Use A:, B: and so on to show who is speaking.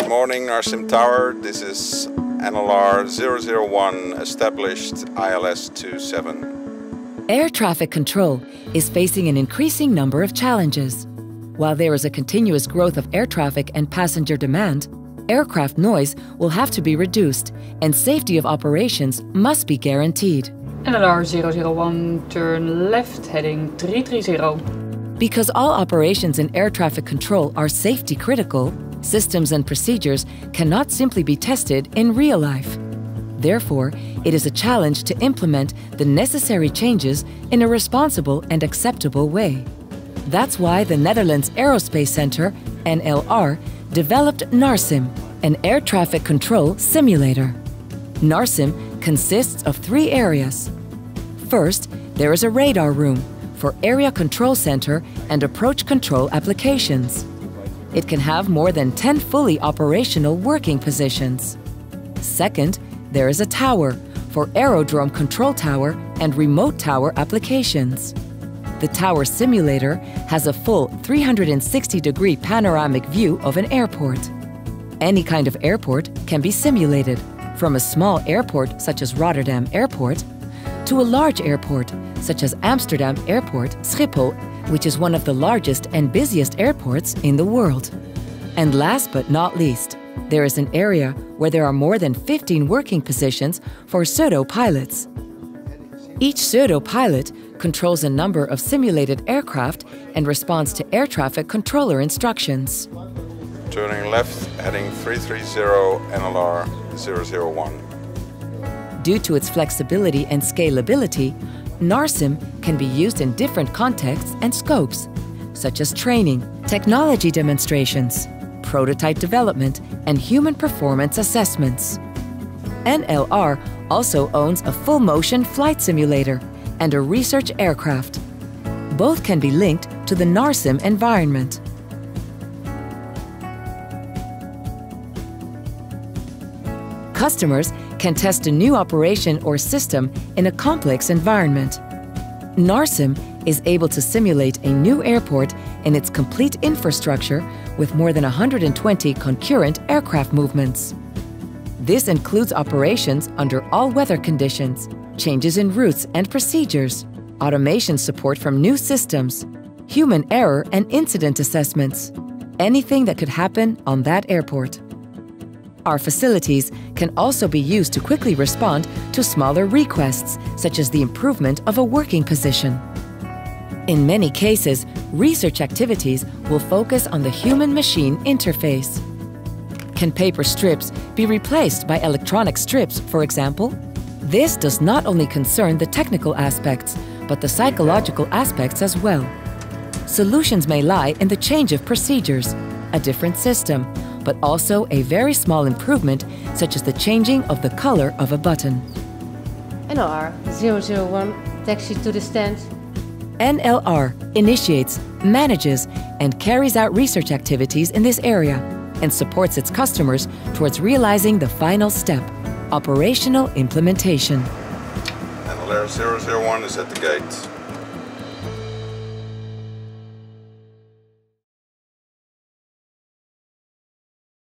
A: Good morning, Narsim Tower. This is NLR 001 established ILS 27.
B: Air traffic control is facing an increasing number of challenges. While there is a continuous growth of air traffic and passenger demand, aircraft noise will have to be reduced and safety of operations must be guaranteed.
C: NLR 001, turn left, heading 330.
B: Because all operations in air traffic control are safety critical, systems and procedures cannot simply be tested in real life. Therefore, it is a challenge to implement the necessary changes in a responsible and acceptable way. That's why the Netherlands Aerospace Center, NLR, developed Narsim, an air traffic control simulator. Narsim consists of 3 areas. First, there is a radar room for area control center and approach control applications. It can have more than 10 fully operational working positions. Second, there is a tower for aerodrome control tower and remote tower applications. The tower simulator has a full 360-degree panoramic view of an airport. Any kind of airport can be simulated, from a small airport such as Rotterdam Airport to a large airport such as Amsterdam Airport Schiphol, which is one of the largest and busiest airports in the world. And last but not least, there is an area where there are more than 15 working positions for pseudo-pilots. Each pseudo-pilot controls a number of simulated aircraft and responds to air traffic controller instructions.
A: Turning left, heading 330, NLR 001.
B: Due to its flexibility and scalability, Narsim can be used in different contexts and scopes, such as training, technology demonstrations, prototype development, and human performance assessments. NLR also owns a full-motion flight simulator and a research aircraft. Both can be linked to the Narsim environment. Customers can test a new operation or system in a complex environment. Narsim is able to simulate a new airport in its complete infrastructure with more than 120 concurrent aircraft movements. This includes operations under all weather conditions, changes in routes and procedures, automation support from new systems, human error and incident assessments, anything that could happen on that airport. Our facilities can also be used to quickly respond to smaller requests, such as the improvement of a working position. In many cases, research activities will focus on the human-machine interface. Can paper strips be replaced by electronic strips, for example? This does not only concern the technical aspects, but the psychological aspects as well. Solutions may lie in the change of procedures, a different system, but also a very small improvement, such as the changing of the color of a button.
D: NLR 001, taxi to the stand.
B: NLR initiates, manages, and carries out research activities in this area and supports its customers towards realizing the final step, operational implementation.
A: NLR 001 is at the gate.